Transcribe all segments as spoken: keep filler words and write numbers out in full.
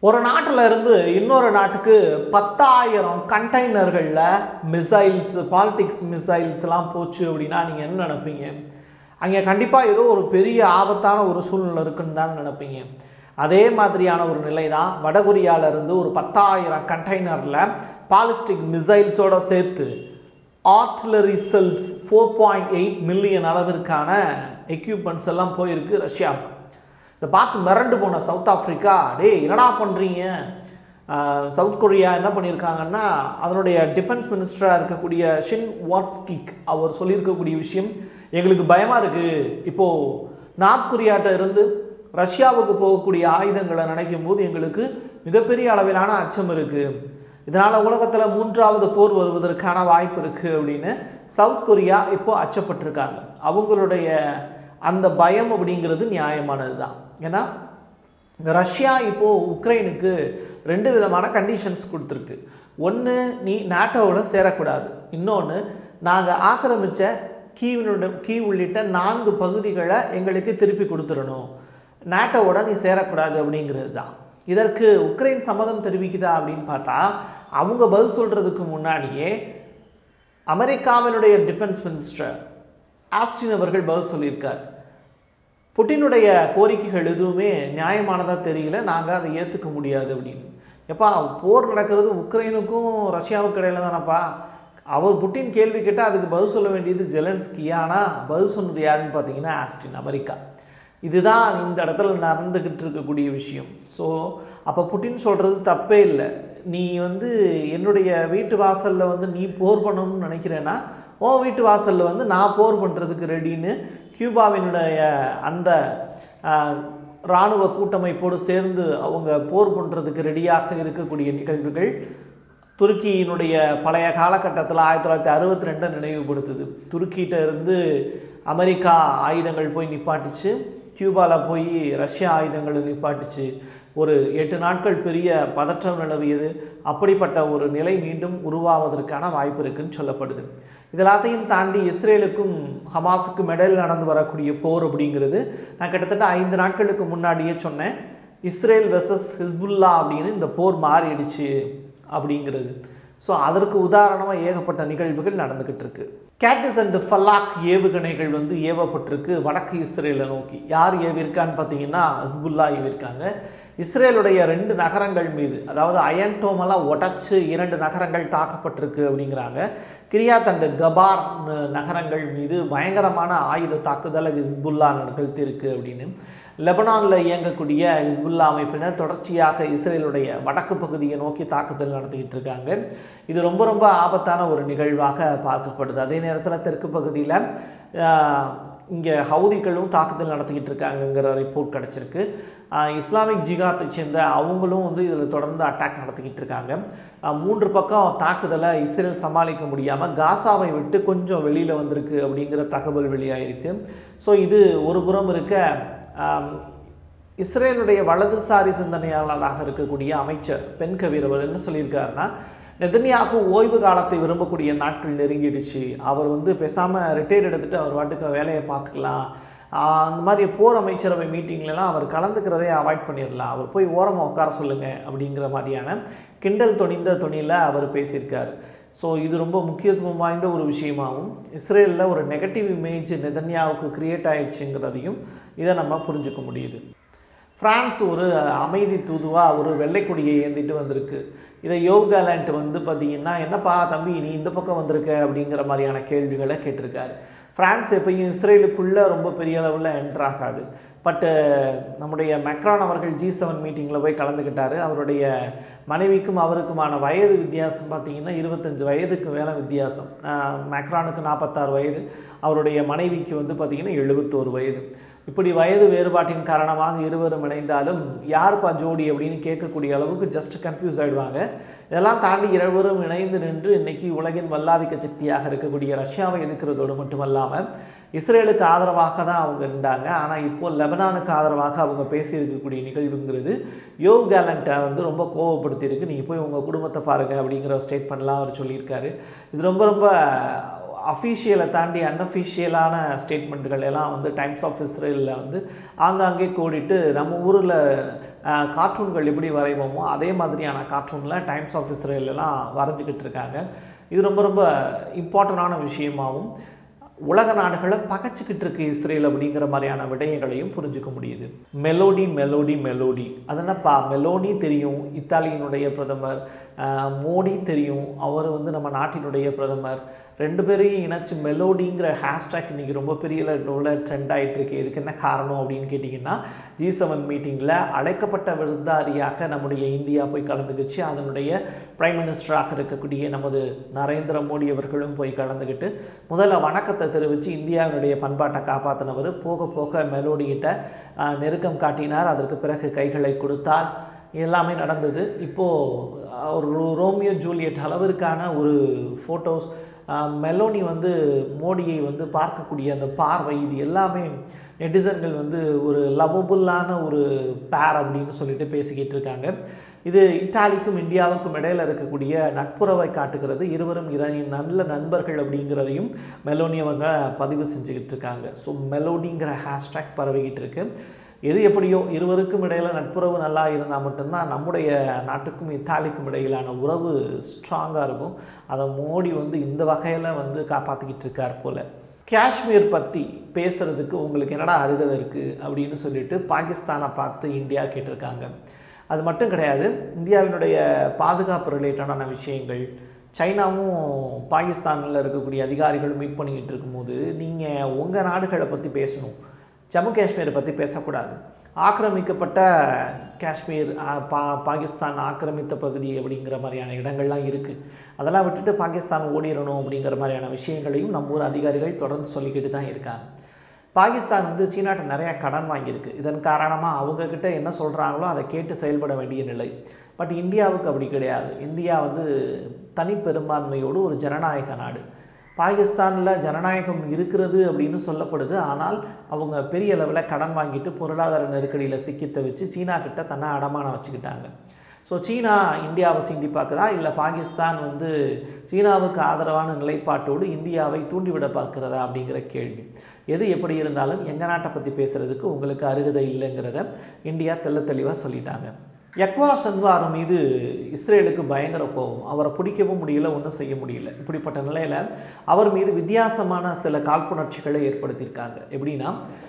ஒரு நாட்டில் இருந்து இன்னொரு நாட்டுக்கு பத்தாயிரம் கண்டெய்னர்களில் மிசைல்ஸ் பாலிடிக்ஸ் மிசைல்ஸ்லாம் போச்சு அப்படின்னா நீங்கள் என்ன நினைப்பீங்க? அங்கே கண்டிப்பாக ஏதோ ஒரு பெரிய ஆபத்தான ஒரு சூழ்நிலை இருக்குன்னு தான் நினைப்பீங்க. அதே மாதிரியான ஒரு நிலை தான் வடகொரியாவிலேருந்து ஒரு பத்தாயிரம் கண்டெய்னரில் பாலிஸ்டிக் மிசைல்ஸோடு சேர்த்து artillery shells four point eight million அளவிற்கான எக்யூப்மெண்ட்ஸ் எல்லாம் போயிருக்கு ரஷ்யாவுக்கு. இதை பார்த்து மிரண்டு போன சவுத் ஆஃப்ரிக்கா, டே என்னடா பண்ணுறீங்க? சவுத் கொரியா என்ன பண்ணியிருக்காங்கன்னா, அதனுடைய டிஃபென்ஸ் மினிஸ்டராக இருக்கக்கூடிய ஷின் வாட்ஸ்கிக் அவர் சொல்லியிருக்கக்கூடிய விஷயம், எங்களுக்கு பயமாக இருக்குது. இப்போது நார்த் கொரியாட்ட இருந்து ரஷ்யாவுக்கு போகக்கூடிய ஆயுதங்களை நினைக்கும் போது எங்களுக்கு மிகப்பெரிய அளவிலான அச்சம் இருக்குது. இதனால் உலகத்தில் மூன்றாவது போர் வருவதற்கான வாய்ப்பு இருக்குது அப்படின்னு சவுத் கொரியா இப்போது அச்சப்பட்டிருக்காங்க. அவங்களுடைய அந்த பயம் அப்படிங்கிறது நியாயமானது தான். ஏன்னா ரஷ்யா இப்போது உக்ரைனுக்கு ரெண்டு விதமான கண்டிஷன்ஸ் கொடுத்துருக்கு. ஒன்று, நீ நாட்டோட சேரக்கூடாது. இன்னொன்று, நாங்கள் ஆக்கிரமித்த கீவினுடைய கீ உள்ளிட்ட நான்கு பகுதிகளை எங்களுக்கு திருப்பி கொடுத்துடணும், நாட்டோட நீ சேரக்கூடாது அப்படிங்கிறது தான். இதற்கு உக்ரைன் சம்மதம் தெரிவிக்குதா அப்படின்னு பார்த்தா, அவங்க பதில் சொல்கிறதுக்கு முன்னாடியே அமெரிக்காவினுடைய டிஃபென்ஸ் மினிஸ்டர் ஆஸ்டின் அவர்கள் பதில் சொல்லியிருக்கார். புட்டினுடைய கோரிக்கைகள் எதுவுமே நியாயமானதாக தெரியல, நாங்கள் அதை ஏற்றுக்க முடியாது அப்படின்னு. எப்பா, போர் நடக்கிறது உக்ரைனுக்கும் ரஷ்யாவுக்கு இடையில தானப்பா. அவர் புட்டின் கேள்வி கேட்டால் அதுக்கு பதில் சொல்ல வேண்டியது ஜெலன்ஸ்கி. ஆனால் பதில் சொன்னது யாருன்னு பார்த்தீங்கன்னா ஆஸ்டின், அமெரிக்கா. இதுதான் இந்த இடத்துல நடந்துக்கிட்டு இருக்கக்கூடிய விஷயம். ஸோ அப்போ புட்டின் சொல்கிறது தப்பே இல்லை. நீ வந்து என்னுடைய வீட்டு வாசலில் வந்து நீ போர் பண்ணணும்னு நினைக்கிறேன்னா, ஓ வீட்டு வாசலில் வந்து நான் போர் பண்ணுறதுக்கு ரெடின்னு கியூபாவினுடைய அந்த இராணுவ கூட்டமைப்போடு சேர்ந்து அவங்க போர் பண்ணுறதுக்கு ரெடியாக இருக்கக்கூடிய நிகழ்வுகள் துருக்கியினுடைய பழைய காலகட்டத்தில் ஆயிரத்தி தொள்ளாயிரத்தி அறுபத்தி ரெண்டை நினைவுபடுத்துது. துருக்கிட்ட இருந்து அமெரிக்கா ஆயுதங்கள் போய் நிப்பாட்டிச்சு, கியூபாவில் போய் ரஷ்யா ஆயுதங்களை நிப்பாட்டிச்சு. ஒரு எட்டு நாட்கள் பெரிய பதற்றம் நிலவியது. அப்படிப்பட்ட ஒரு நிலை மீண்டும் உருவாவதற்கான வாய்ப்பு இருக்குன்னு சொல்லப்படுது. இதெல்லாத்தையும் தாண்டி இஸ்ரேலுக்கும் ஹமாஸுக்கும் இடையில் நடந்து வரக்கூடிய போர் அப்படிங்கிறது, நான் கிட்டத்தட்ட ஐந்து நாட்களுக்கு முன்னாடியே சொன்னேன், இஸ்ரேல் வெர்சஸ் ஹிஸ்புல்லா அப்படின்னு இந்த போர் மாறிடுச்சு அப்படிங்கிறது. ஸோ அதற்கு உதாரணமாக ஏகப்பட்ட நிகழ்வுகள் நடந்துக்கிட்டு இருக்கு. கேட்டிஸ் அண்ட் ஃபல்லாக் ஏவுகணைகள் வந்து ஏவப்பட்டிருக்கு வடக்கு இஸ்ரேலை நோக்கி. யார் ஏவிருக்கான்னு பார்த்தீங்கன்னா ஹிஸ்புல்லா ஏவிருக்காங்க. இஸ்ரேலுடைய ரெண்டு நகரங்கள் மீது, அதாவது அயன்டோமெல்லாம் உடச்சு இரண்டு நகரங்கள் தாக்கப்பட்டிருக்கு அப்படிங்கிறாங்க. கிரியாத் அண்ட் கபார் நகரங்கள் மீது பயங்கரமான ஆயுத தாக்குதலை ஹிஸ்புல்லா நிகழ்த்தியிருக்கு அப்படின்னு. லெபனானில் இயங்கக்கூடிய ஹிஸ்புல்லா அமைப்பினர் தொடர்ச்சியாக இஸ்ரேலுடைய வடக்கு பகுதியை நோக்கி தாக்குதல் நடத்திக்கிட்டு இருக்காங்க. இது ரொம்ப ரொம்ப ஆபத்தான ஒரு நிகழ்வாக பார்க்கப்படுது. அதே நேரத்தில் தெற்கு பகுதியில் இங்கே ஹவுதிகளும் தாக்குதல் நடத்திக்கிட்டு இருக்காங்கங்கிற ரிப்போர்ட் கிடச்சிருக்கு. இஸ்லாமிக் ஜிகாத்தை சேர்ந்த அவங்களும் வந்து இதில் தொடர்ந்து அட்டாக் நடத்திக்கிட்டு இருக்காங்க. மூன்று பக்கம் தாக்குதலை இஸ்ரேல் சமாளிக்க முடியாமல் காசாவை விட்டு கொஞ்சம் வெளியில் வந்திருக்கு அப்படிங்கிற தகவல் வெளியாகிருக்கு. ஸோ இது ஒரு புறம் இருக்க, இஸ்ரேலுடைய வலதுசாரி சிந்தனையாளராக இருக்கக்கூடிய அமைச்சர் பென் கவீர் அவர் என்ன சொல்லியிருக்காருன்னா, நெதன்யாகு ஓய்வு காலத்தை விரும்பக்கூடிய நாட்கள் நெருங்கிடுச்சு, அவர் வந்து பேசாமல் ரிட்டையர்ட் எடுத்துகிட்டு அவர் வாட்டுக்கு வேலையை பார்த்துக்கலாம், அந்த மாதிரி போர் அமைச்சரவை மீட்டிங்லலாம் அவர் கலந்துக்கிறதே அவாய்ட் பண்ணிடலாம், அவர் போய் ஓரமாக உட்கார சொல்லுங்கள் அப்படிங்கிற மாதிரியான கிண்டல் தொனிந்த தொனியில் அவர் பேசியிருக்கார். ஸோ இது ரொம்ப முக்கியத்துவம் வாய்ந்த ஒரு விஷயமாகவும், இஸ்ரேலில் ஒரு நெகட்டிவ் இமேஜ் நெதன்யாவுக்கு கிரியேட் ஆயிடுச்சுங்கிறதையும் இதை நம்ம புரிஞ்சுக்க முடியுது. ஃப்ரான்ஸ் ஒரு அமைதி தூதுவாக ஒரு வெள்ளைக்கொடியை ஏந்திட்டு வந்திருக்கு. இதை யோவ் கேலண்ட் வந்து பார்த்தீங்கன்னா, என்னப்பா தம்பி நீ இந்த பக்கம் வந்திருக்க அப்படிங்கிற மாதிரியான கேள்விகளை கேட்டிருக்காரு. ஃப்ரான்ஸ் எப்பயும் இஸ்ரேலுக்குள்ளே ரொம்ப பெரிய அளவில் என்டர் ஆகாது. பட்டு நம்முடைய மேக்ரான் அவர்கள் ஜி செவன் மீட்டிங்கில் போய் கலந்துக்கிட்டார். அவருடைய மனைவிக்கும் அவருக்குமான வயது வித்தியாசம் பார்த்திங்கன்னா இருபத்தஞ்சி வயதுக்கு மேலே வித்தியாசம். மேக்ரானுக்கு நாற்பத்தாறு வயது, அவருடைய மனைவிக்கு வந்து பார்த்திங்கன்னா எழுபத்தோரு வயது. இப்படி வயது வேறுபாட்டின் காரணமாக இருவரும் இணைந்தாலும் யாருப்பா ஜோடி அப்படின்னு கேட்கக்கூடிய அளவுக்கு ஜஸ்ட் கன்ஃபியூஸ் ஆகிடுவாங்க. இதெல்லாம் தாண்டி இருவரும் இணைந்து நின்று இன்றைக்கி உலகின் வல்லாதிக்க சக்தியாக இருக்கக்கூடிய ரஷ்யாவை எதிர்க்கிறதோடு மட்டுமல்லாமல் இஸ்ரேலுக்கு ஆதரவாக தான் அவங்க இருந்தாங்க. ஆனால் இப்போது லெபனானுக்கு ஆதரவாக அவங்க பேசியிருக்கக்கூடிய நிகழ்வுங்கிறது யோவ் கேலண்ட்டை வந்து ரொம்ப கோவப்படுத்தியிருக்கு. நீங்கள் போய் உங்கள் குடும்பத்தை பாருங்கள் அப்படிங்கிற ஸ்டேட்மெண்ட்லாம் அவர் சொல்லியிருக்காரு. இது ரொம்ப ரொம்ப அஃபீஷியலை தாண்டி அன்அஃபீஷியலான ஸ்டேட்மெண்ட்டுகள் எல்லாம் வந்து டைம்ஸ் ஆஃப் இஸ்ரேலில் வந்து ஆங்காங்கே கோடிட்டு நம்ம ஊரில் கார்ட்டூன்கள் எப்படி வரைவோமோ அதே மாதிரியான கார்ட்டூனில் டைம்ஸ் ஆஃப் இஸ்ரேலெலாம் வரைஞ்சிக்கிட்டு இருக்காங்க. இது ரொம்ப ரொம்ப இம்பார்ட்டண்டான விஷயமாகவும் உலக நாடுகளை பகைச்சிக்கிட்டு இருக்கு இஸ்ரேல் அப்படிங்கிற மாதிரியான விடயங்களையும் புரிஞ்சுக்க முடியுது. மெலோடி மெலோடி மெலோடி அது என்னப்பா, மெலோனி தெரியும், இத்தாலியினுடைய பிரதமர், மோடி தெரியும், அவர் வந்து நம்ம நாட்டினுடைய பிரதமர், ரெண்டு பேரையும் இணைச்சி மெலோடிங்கிற ஹேஷ்டேக் இன்றைக்கி ரொம்ப பெரிய லெவலில் ட்ரெண்ட் ஆகிட்டு இருக்கு. இதுக்கு என்ன காரணம் அப்படின்னு கேட்டிங்கன்னா, ஜி செவன் மீட்டிங்கில் அழைக்கப்பட்ட விருந்தாரியாக நம்முடைய இந்தியா போய் கலந்துக்கிச்சு. அதனுடைய பிரைம் மினிஸ்டராக இருக்கக்கூடிய நமது நரேந்திர மோடி அவர்களும் போய் கலந்துக்கிட்டு முதல்ல வணக்கத்தை தெரிவித்து இந்தியாவினுடைய பண்பாட்டை காப்பாற்றினவர் போக போக மெலோடிகிட்ட நெருக்கம் காட்டினார். அதற்கு பிறகு கைகளை கொடுத்தார். எல்லாமே நடந்தது. இப்போது ஒரு ரோமியோ ஜூலியட் அளவிற்கான ஒரு ஃபோட்டோஸ், மெலோனி வந்து மோடியை வந்து பார்க்கக்கூடிய அந்த பார்வை, இது எல்லாமே நெட்டிசன்கள் வந்து ஒரு லவபுல்லான ஒரு பேர் அப்படின்னு சொல்லிட்டு பேசிக்கிட்டு இருக்காங்க. இது இத்தாலிக்கும் இந்தியாவுக்கும் இடையில் இருக்கக்கூடிய நட்புறவை காட்டுகிறது. இருவரும் இர நல்ல நண்பர்கள் அப்படிங்கிறதையும் மெலோனி அவங்க பதிவு செஞ்சுக்கிட்டு இருக்காங்க. ஸோ மெலோடிங்கிற ஹேஷ்டேக் பரவிக்கிட்டு இருக்கு. எது எப்படியோ இருவருக்கும் இடையில் நட்புறவு நல்லா இருந்தால் மட்டும்தான் நம்முடைய நாட்டுக்கும் இத்தாலிக்கும் இடையிலான உறவு ஸ்ட்ராங்காக இருக்கும். அதை மோடி வந்து இந்த வகையில் வந்து காப்பாற்றிக்கிட்டு இருக்கார் போல். காஷ்மீர் பற்றி பேசுகிறதுக்கு உங்களுக்கு என்னடா அருகதை இருக்குது அப்படின்னு சொல்லிட்டு பாகிஸ்தானை பார்த்து இந்தியா கேட்டிருக்காங்க. அது மட்டும் கிடையாது, இந்தியாவினுடைய பாதுகாப்பு ரிலேட்டடான விஷயங்கள், சைனாவும் பாகிஸ்தானில் இருக்கக்கூடிய அதிகாரிகளும் மீட் பண்ணிக்கிட்டு இருக்கும்போது நீங்கள் உங்கள் நாடுகளை பற்றி பேசணும், ஜம்மு காஷ்மீரை பற்றி பேசக்கூடாது. ஆக்கிரமிக்கப்பட்ட காஷ்மீர், பா பாகிஸ்தான் ஆக்கிரமித்த பகுதி அப்படிங்கிற மாதிரியான இடங்கள்லாம் இருக்குது. அதெல்லாம் விட்டுட்டு பாகிஸ்தான் ஓடிடணும் அப்படிங்கிற மாதிரியான விஷயங்களையும் நம்ம ஊர் அதிகாரிகள் தொடர்ந்து சொல்லிக்கிட்டு தான் இருக்காங்க. பாகிஸ்தான் வந்து சீனாட்ட நிறையா கடன் வாங்கியிருக்கு. இதன் காரணமாக அவங்கக்கிட்ட என்ன சொல்கிறாங்களோ அதை கேட்டு செயல்பட வேண்டிய நிலை. பட் இந்தியாவுக்கு அப்படி கிடையாது. இந்தியா வந்து தனிப்பெரும்பான்மையோடு ஒரு ஜனநாயக நாடு. பாகிஸ்தானில் ஜனநாயகம் இருக்கிறது அப்படின்னு சொல்லப்படுது. ஆனால் அவங்க பெரிய அளவில் கடன் வாங்கிட்டு பொருளாதார நெருக்கடியில் சிக்கித்த வச்சு சீனா கிட்ட தன்னை அடமானம் வச்சுக்கிட்டாங்க. ஸோ சீனா இந்தியாவை சீண்டி பார்க்குதா, இல்லை பாகிஸ்தான் வந்து சீனாவுக்கு ஆதரவான நிலைப்பாட்டோடு இந்தியாவை தூண்டிவிட பார்க்கிறதா அப்படிங்கிற கேள்வி. எது எப்படி இருந்தாலும் எங்கள் நாட்டை பற்றி பேசுகிறதுக்கு உங்களுக்கு அருகதை இல்லைங்கிறத இந்தியா தெள்ள தெளிவாக சொல்லிட்டாங்க. யக்வா சின்வார் மீது இஸ்ரேலுக்கு பயங்கர கோபம். அவரை பிடிக்கவும் முடியல, ஒன்றும் செய்ய முடியல. இப்படிப்பட்ட நிலையில் அவர் மீது வித்தியாசமான சில காழ்ப்புணர்ச்சிகளை ஏற்படுத்தியிருக்காங்க. எப்படின்னா,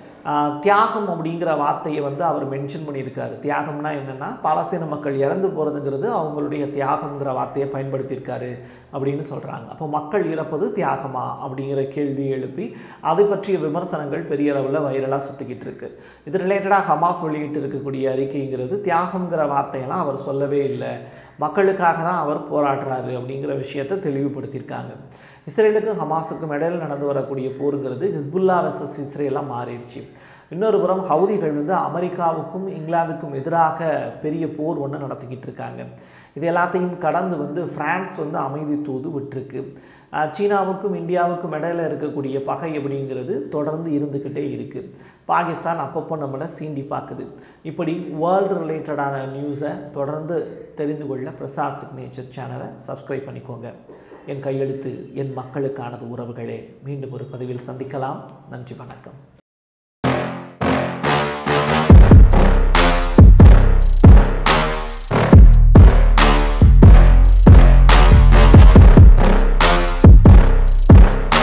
தியாகம் அப்படிங்கிற வார்த்தையை வந்து அவர் மென்ஷன் பண்ணியிருக்காரு. தியாகம்னா என்னென்னா, பாலஸ்தீன மக்கள் இறந்து போகிறதுங்கிறது அவங்களுடைய தியாகங்கிற வார்த்தையை பயன்படுத்தியிருக்காரு அப்படின்னு சொல்கிறாங்க. அப்போ மக்கள் இறப்பது தியாகமா அப்படிங்கிற கேள்வி எழுப்பி அதை பற்றிய விமர்சனங்கள் பெரிய அளவில் வைரலாக சுற்றிக்கிட்டு இருக்கு. இது ரிலேட்டடாக ஹமாஸ் வெளியிட்டு இருக்கக்கூடிய அறிக்கைங்கிறது தியாகங்கிற வார்த்தையெல்லாம் அவர் சொல்லவே இல்லை, மக்களுக்காக தான் அவர் போராடுறாரு அப்படிங்கிற விஷயத்தை தெளிவுபடுத்தியிருக்காங்க. இஸ்ரேலுக்கும் ஹமாஸுக்கும் இடையில் நடந்து வரக்கூடிய போருங்கிறது ஹிஸ்புல்லா வெர்சஸ் இஸ்ரேலாக மாறிடுச்சு. இன்னொரு புறம் ஹவுதிகள் வந்து அமெரிக்காவுக்கும் இங்கிலாந்துக்கும் எதிராக பெரிய போர் ஒன்று நடத்திக்கிட்டு இருக்காங்க. இது எல்லாத்தையும் கடந்து வந்து பிரான்ஸ் வந்து அமைதி தூது விட்டுருக்கு. சீனாவுக்கும் இந்தியாவுக்கும் இடையில் இருக்கக்கூடிய பகை அப்படிங்கிறது தொடர்ந்து இருந்துக்கிட்டே இருக்குது. பாகிஸ்தான் அப்பப்போ நம்மளை சீண்டி பார்க்குது. இப்படி வேர்ல்டு ரிலேட்டடான நியூஸை தொடர்ந்து தெரிந்து கொள்ள பிரசாத் சிக்னேச்சர் சேனலை சப்ஸ்கிரைப் பண்ணிக்கோங்க. என் கையெழுத்து என் மக்களுக்கானது உறவுகளே. மீண்டும் ஒரு பதிவில் சந்திக்கலாம். நன்றி, வணக்கம்.